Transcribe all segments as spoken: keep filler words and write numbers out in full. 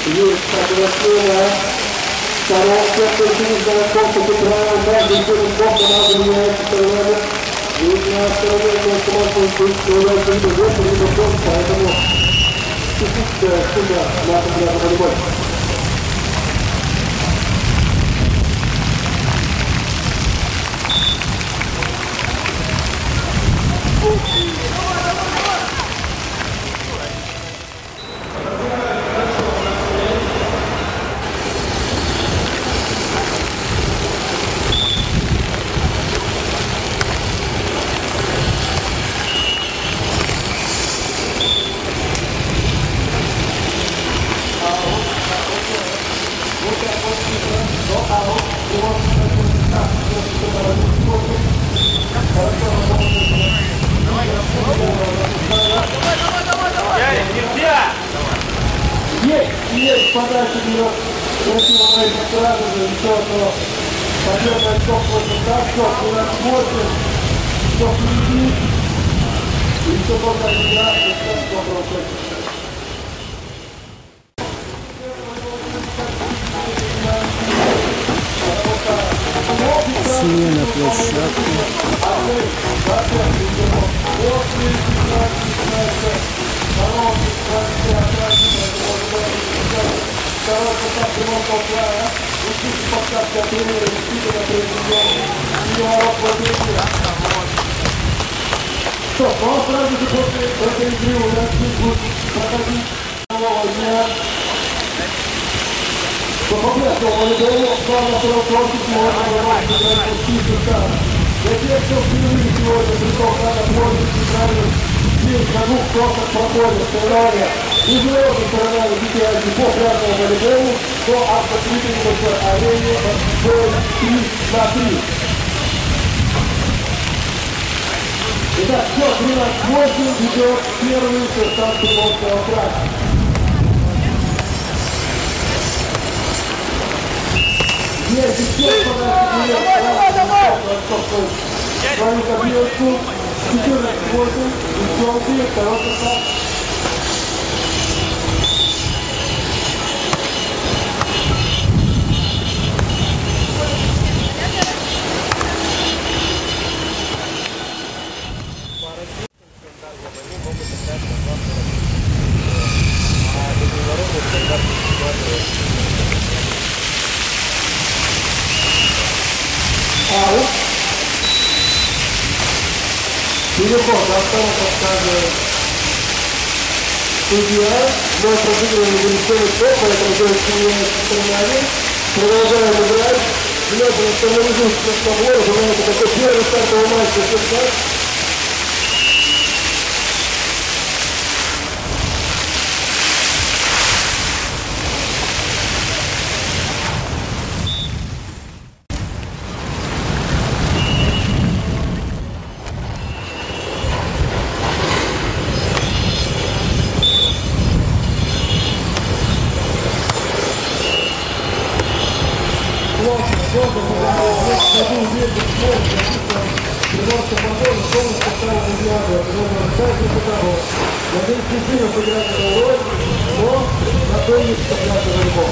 Есть согласие. Второй секtor финиш городков, как и правило, каждый финиш бокса надо меняется сторонами. И на стороне просто может быть сторонами либо вверх, либо вверх, поэтому специфическая сумма на популярном волейболе. Есть, есть подача берет красивого сразу же, еще одно победное очко против так, счет двенадцать восемь, все впереди, и еще добрая игра, и все доброго против. Смена площадки. Что, ну а сразу же после этой игры у нас будет проходить нового дня. По по-прежнему волейболу главное второй корпус можно проводить играть в стиле. Для тех, кто впервые сегодня пришел к нам на площадь центральный день на двух кортах проходит соревнования международной сторонами детей по пляжному волейболу до автоклипинга большой арене бой три на три. Итак, счет двенадцать восемь ведет первый состав Приморского края. Есть еще подача. Давай, давай, давай! Свою копилочку. четырнадцать восемь. Девчонки, второй состав. Аут. Переход, осталось рассказывает судья. Мы проигрываем величайший топ, поэтому делать принимается сторонами. Продолжаем играть. Глядя на стабилизующий разговор, знаете, такой первый стартовый матч за шестнадцать. Приморская погода, полностью составленная взгляды, определенного сайта того. Надеюсь, не сильно сыграть эту роль, но на то не вставлять волейбол.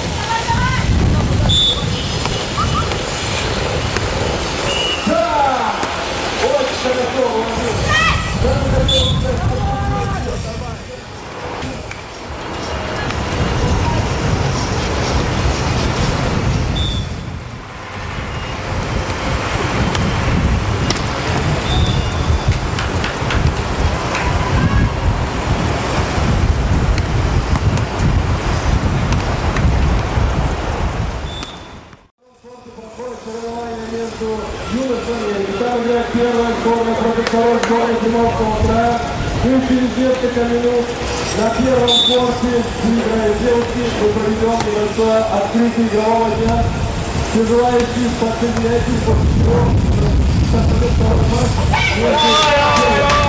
Да! Очень хорошо, молодец! Самый хороший сайт. Там играет первая сборная против второй сборной Приморского края. И через несколько минут на первом корте выиграют девушки. Мы проведем небольшое открытие игрового дня. Все желающие подсоединяйтесь после чего стартует второй матч.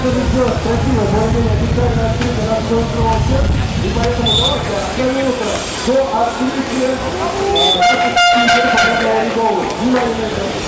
что ведет красиво, более-менее официально открыто на свой кровь, и поэтому давайте остановимся до открытия волейбола. Внимание!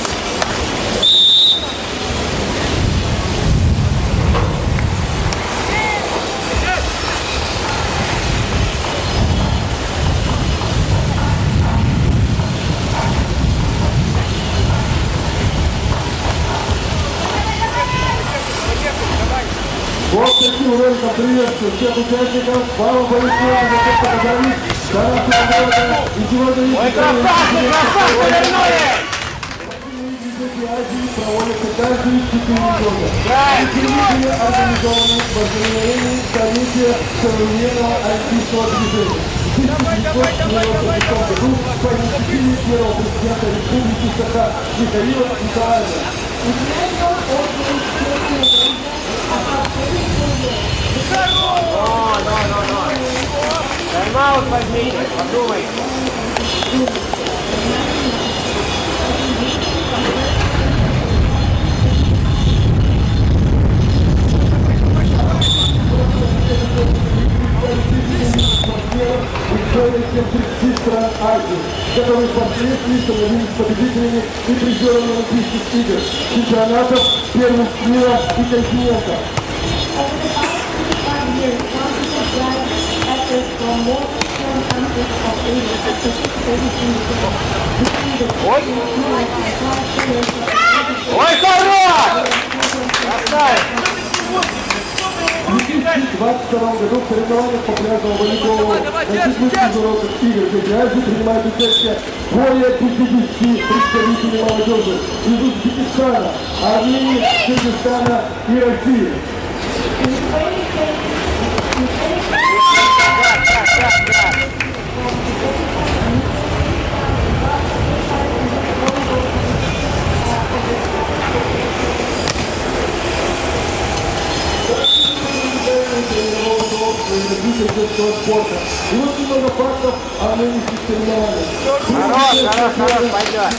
Вот таким роликом приветствую всех участников. Слава Борисовичу за то, что поговорить до нашего города. И сегодня... Ой, красавцы, красавцы, вернули! Азии проводятся каждые четыре года. И телевидение организованы в возобновлении столетия современного олимпийского движения. В тысяча девятьсот девяносто шестом году по инициативе первого президента Республики Саха Михаила Николаева. No, no, no, no. Тайм-аут возьмите, подумай. тридцати стран Азии, которые впоследствии становились победителями и призерами Олимпийских игр, чемпионатов, первых мира и континента. Ой! Ой, хорош! Красавец! В две тысячи двадцать втором году в соревнованиях по пляжному волейболу на седьмых международных играх в Азии принимают участие более пятидесяти представителей молодежи из Узбекистана, Армении, Кыргызстана и России. Спорта. И вот немного фактов о нынешних соревнованиях. Хорош, хорош, хорош, пойдет.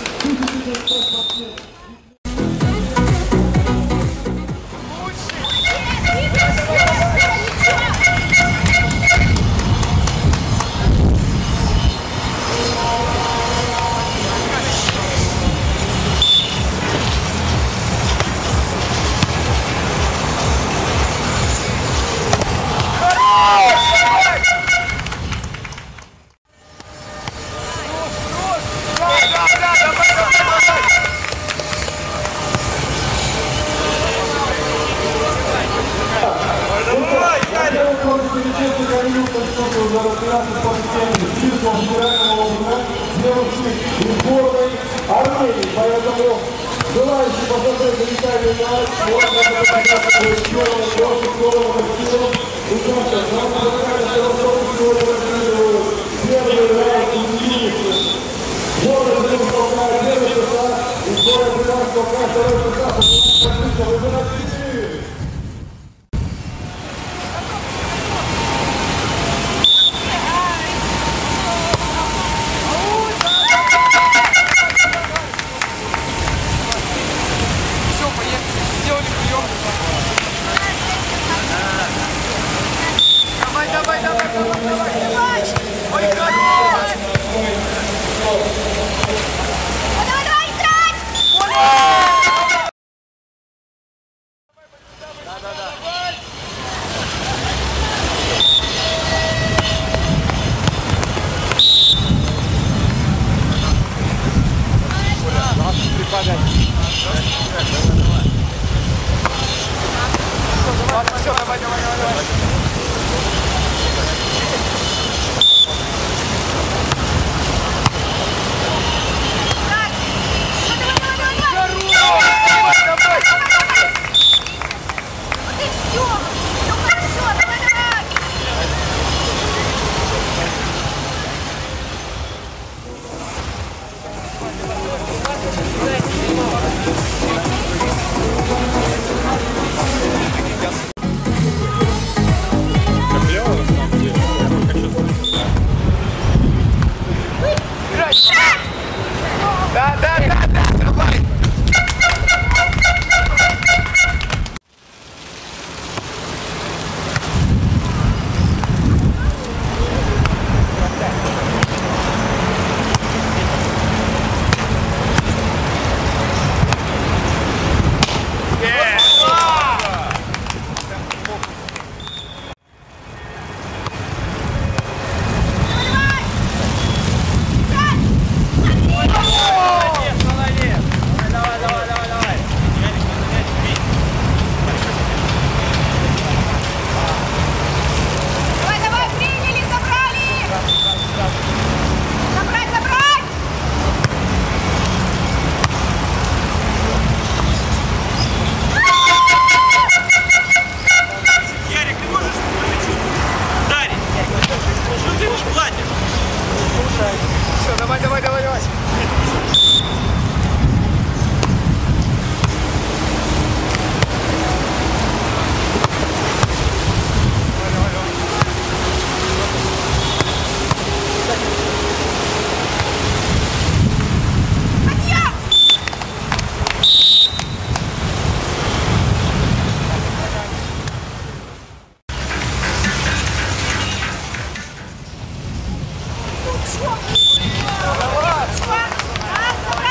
Армении, поэтому желающие посмотреть на Италию матч, можно посмотреть первым, первым, первым, первым, участвовать. Нам предлагают, что Ростов сегодня разыгрывают первый раунд из финиша. Город Римского края первый состав, и город Брянского края второй состав. Отлично, выбирать четыре. Сделали прием. Все, давай, давай, давай, давай. Давай!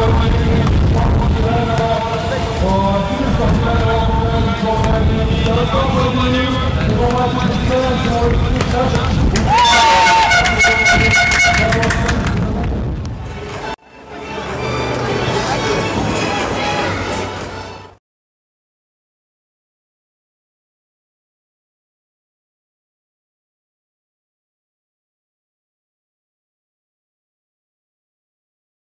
Thank you.